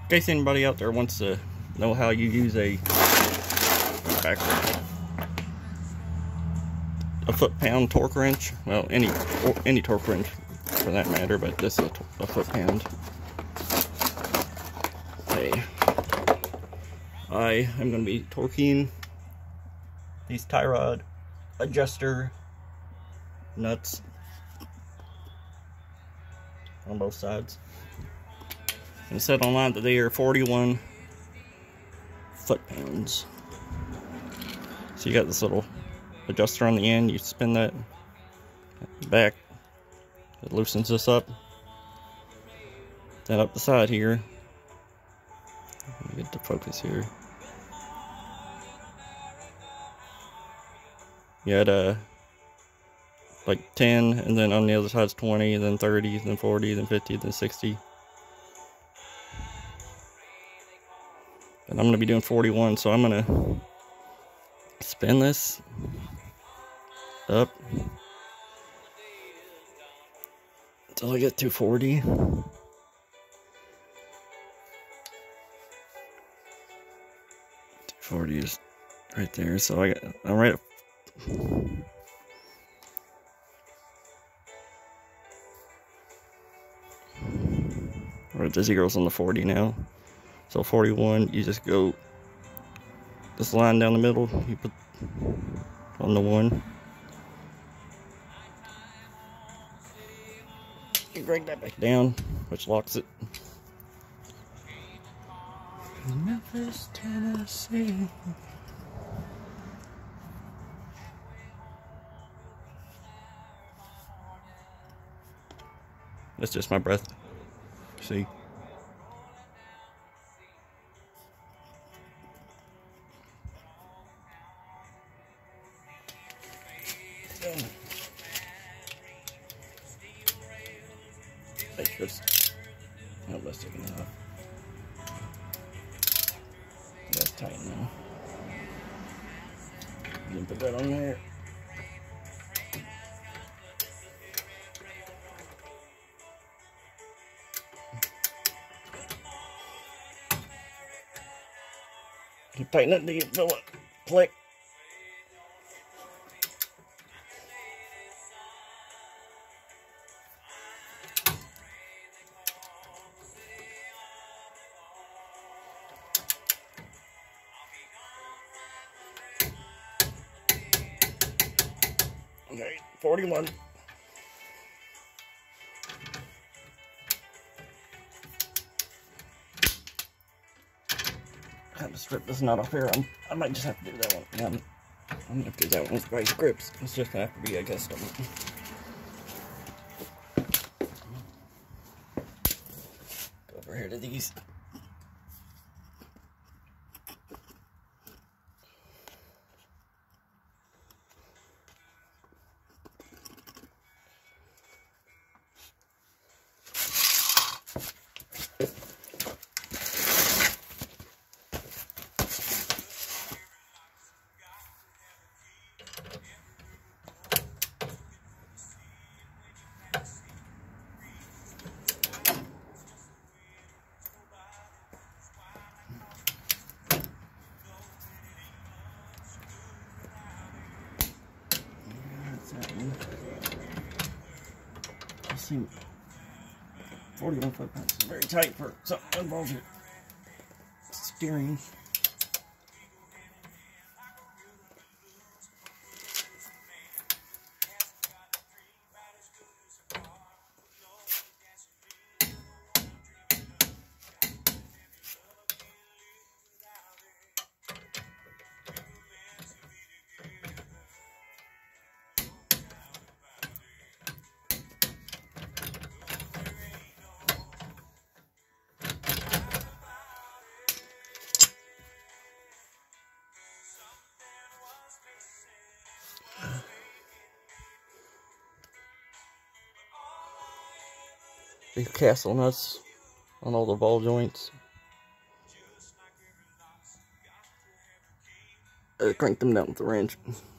case anybody out there wants to know how you use a foot-pound torque wrench, well, any torque wrench for that matter, but this is a foot-pound. Okay, I am going to be torquing these tie rod adjuster nuts on both sides, and set online that they are 41 foot-pounds. So you got this little adjuster on the end, you spin that back, it loosens this up. Then up the side here, let me get the focus here. You had like 10, and then on the other side's 20, then 30, then 40, then 50, then 60. And I'm going to be doing 41, so I'm going to spin this up until I get to 40. 40 is right there, so I'm right at the zeros on the 40 now. So 41, you just go this line down the middle, you put on the 1. You break that back down, which locks it. Memphis, Tennessee. That's just my breath. See? Make sure it's not listed enough. That's tight now. You can put that on there. Keep tightening it until you feel it click. Okay, 41. I have to strip this knot off here. I might just have to do that one. Yeah, I'm gonna have to do that one with vice grips. It's just gonna have to be a custom. Go over here to these. Let's see. 41 foot-pounds is very tight for something that involves your steering. These castle nuts on all the ball joints. Crank them down with the wrench.